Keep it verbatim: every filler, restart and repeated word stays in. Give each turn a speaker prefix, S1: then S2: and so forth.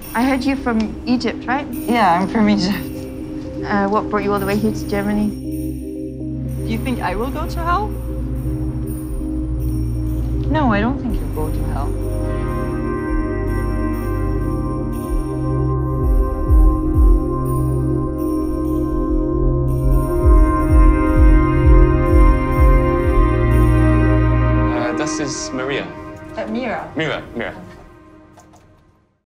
S1: I heard you're from Egypt, right?
S2: Yeah, I'm from Egypt.
S1: Uh, what brought you all the way here to Germany?
S2: Do you think I will go to hell? No, I don't think you'll go to hell.
S3: Uh, this is Mirah.
S2: Uh, Mirah.
S3: Mirah, Mirah.